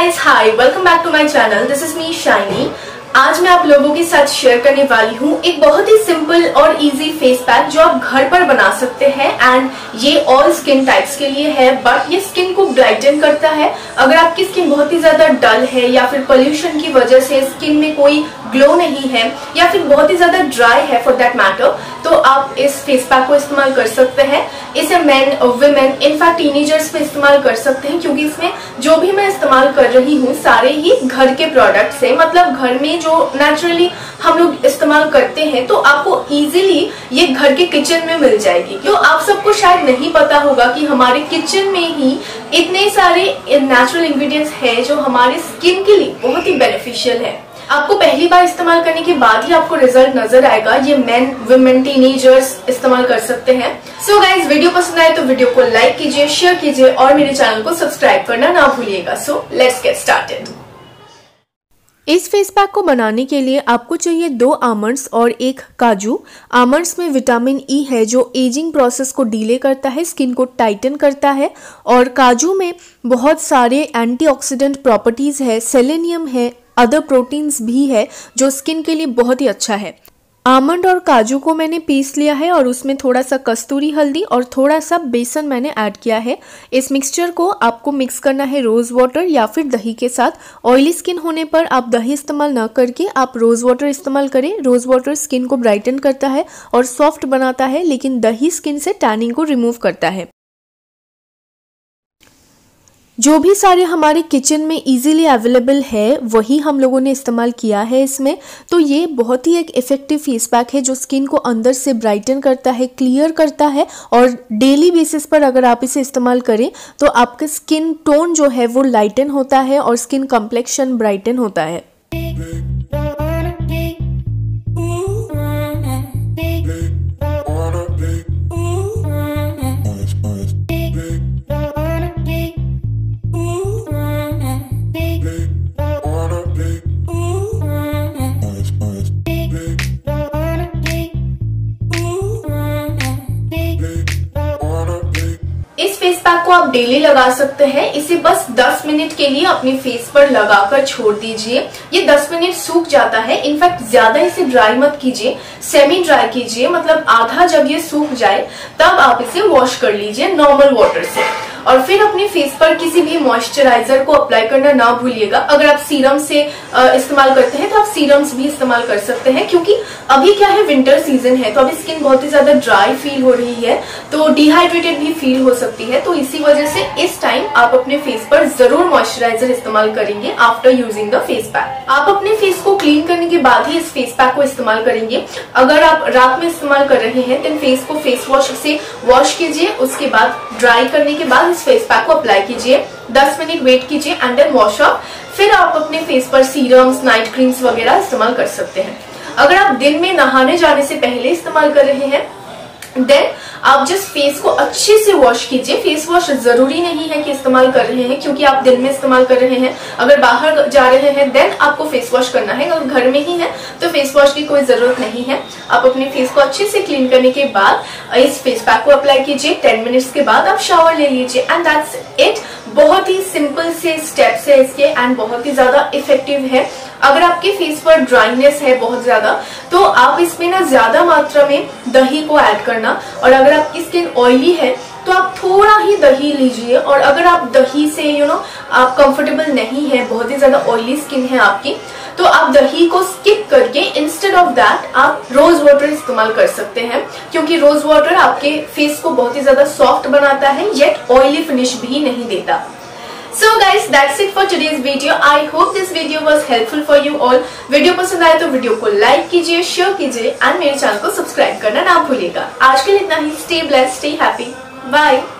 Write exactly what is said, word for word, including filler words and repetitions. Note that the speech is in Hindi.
guys, hi, welcome back to my channel. This is me Shiny. आज मैं आप लोगों के साथ शेयर करने वाली हूँ एक बहुत ही सिंपल और इजी फेस पैक जो आप घर पर बना सकते हैं एंड ये ऑल स्किन टाइप्स के लिए है, बट ये स्किन को ब्राइटन करता है। अगर आपकी स्किन बहुत ही ज्यादा डल है या फिर पोल्यूशन की वजह से स्किन में कोई ग्लो नहीं है या फिर बहुत ही ज्यादा ड्राई है फॉर दैट मैटर, तो आप इस फेस पैक को इस्तेमाल कर सकते हैं। इसे मेन, वुमेन, इनफैक्ट टीनेजर्स पे इस्तेमाल कर सकते हैं, क्योंकि इसमें जो भी मैं इस्तेमाल कर रही हूँ सारे ही घर के प्रोडक्ट्स है, मतलब घर में जो नेचुरली हम लोग इस्तेमाल करते हैं, तो आपको इजीली ये घर के किचन में मिल जाएगी। तो आप सबको शायद नहीं पता होगा कि हमारे किचन में ही इतने सारे नेचुरल इंग्रेडिएंट्स हैं जो हमारे स्किन के लिए बहुत ही बेनिफिशियल है। आपको पहली बार इस्तेमाल करने के बाद ही आपको रिजल्ट नजर आएगा। ये मेन, वुमेन, टीनेजर्स इस्तेमाल कर सकते हैं। सो गाइज, वीडियो पसंद आए तो वीडियो को लाइक कीजिए, शेयर कीजिए और मेरे चैनल को सब्सक्राइब करना ना भूलिएगा। So let's get started. इस फेस पैक को बनाने के लिए आपको चाहिए दो आमंड्स और एक काजू। आमंड्स में विटामिन ई है जो एजिंग प्रोसेस को डिले करता है, स्किन को टाइटन करता है, और काजू में बहुत सारे एंटीऑक्सीडेंट प्रॉपर्टीज है, सेलेनियम है, अदर प्रोटीन्स भी है जो स्किन के लिए बहुत ही अच्छा है। आमंड और काजू को मैंने पीस लिया है और उसमें थोड़ा सा कस्तूरी हल्दी और थोड़ा सा बेसन मैंने ऐड किया है। इस मिक्सचर को आपको मिक्स करना है रोज वाटर या फिर दही के साथ। ऑयली स्किन होने पर आप दही इस्तेमाल ना करके आप रोज वाटर इस्तेमाल करें। रोज वाटर स्किन को ब्राइटन करता है और सॉफ्ट बनाता है, लेकिन दही स्किन से टैनिंग को रिमूव करता है। जो भी सारे हमारे किचन में इजीली अवेलेबल है वही हम लोगों ने इस्तेमाल किया है इसमें। तो ये बहुत ही एक इफेक्टिव फेस पैक है जो स्किन को अंदर से ब्राइटन करता है, क्लियर करता है, और डेली बेसिस पर अगर आप इसे इस्तेमाल करें तो आपका स्किन टोन जो है वो लाइटन होता है और स्किन कम्प्लेक्शन ब्राइटन होता है। फेस पैक को आप डेली लगा सकते हैं। इसे बस दस मिनट के लिए अपने फेस पर लगाकर छोड़ दीजिए। ये दस मिनट सूख जाता है। इनफैक्ट ज्यादा इसे ड्राई मत कीजिए, सेमी ड्राई कीजिए, मतलब आधा जब ये सूख जाए तब आप इसे वॉश कर लीजिए नॉर्मल वाटर से, और फिर अपने फेस पर किसी भी मॉइस्चराइजर को अप्लाई करना ना भूलिएगा। अगर आप सीरम से इस्तेमाल करते हैं तो आप सीरम्स भी इस्तेमाल कर सकते हैं, क्योंकि अभी क्या है, विंटर सीजन है, तो अभी स्किन बहुत ही ज्यादा ड्राई फील हो रही है, तो डिहाइड्रेटेड भी फील हो सकती है। तो इसी वजह से इस टाइम आप अपने फेस पर जरूर मॉइस्चराइजर इस्तेमाल करेंगे after using the face pack. आप अपने फेस को क्लीन करने के बाद ही इस फेस पैक को इस्तेमाल करेंगे। अगर आप रात में इस्तेमाल कर रहे हैं तो फेस को फेस वॉश से वॉश कीजिए, उसके बाद ड्राई करने के बाद इस फेस पैक को अप्लाई कीजिए, दस मिनट वेट कीजिए एंड देन वॉश ऑफ। फिर आप अपने फेस पर सीरम्स, नाइट क्रीम्स वगैरह इस्तेमाल कर सकते हैं। अगर आप दिन में नहाने जाने से पहले इस्तेमाल कर रहे हैं देन आप जस्ट फेस को अच्छे से वॉश कीजिए। फेस वॉश जरूरी नहीं है कि इस्तेमाल कर रहे हैं, क्योंकि आप दिन में इस्तेमाल कर रहे हैं। अगर बाहर जा रहे हैं देन आपको फेस वॉश करना है, अगर घर में ही है तो फेस वॉश की कोई जरूरत नहीं है। आप अपने फेस को अच्छे से क्लीन करने के बाद इस फेस पैक को अप्लाई कीजिए। टेन मिनट्स के बाद आप शावर ले लीजिए एंड दैट्स इट। बहुत ही सिंपल से स्टेप्स है इसके एंड बहुत ही ज्यादा इफेक्टिव है। अगर आपके फेस पर ड्राइनेस है बहुत ज्यादा तो आप इसमें ना ज्यादा मात्रा में दही को ऐड करना, और अगर आपकी स्किन ऑयली है तो आप थोड़ा ही दही लीजिए। और अगर आप दही से यू नो आप कंफर्टेबल नहीं है, बहुत ही ज्यादा ऑयली स्किन है आपकी, तो आप दही को स्किप करके इंस्टेड ऑफ दैट आप रोज वाटर इस्तेमाल कर सकते हैं, क्योंकि रोज वाटर आपके फेस को बहुत ही ज्यादा सॉफ्ट बनाता है येट ऑयली फिनिश भी नहीं देता। So guys, that's it for today's video. I hope this video was helpful for you all. Video पसंद आए तो वीडियो को लाइक कीजिए, शेयर कीजिए एंड मेरे चैनल को सब्सक्राइब करना ना भूलिएगा। आज के लिए इतना ही। Stay blessed, stay happy. Bye.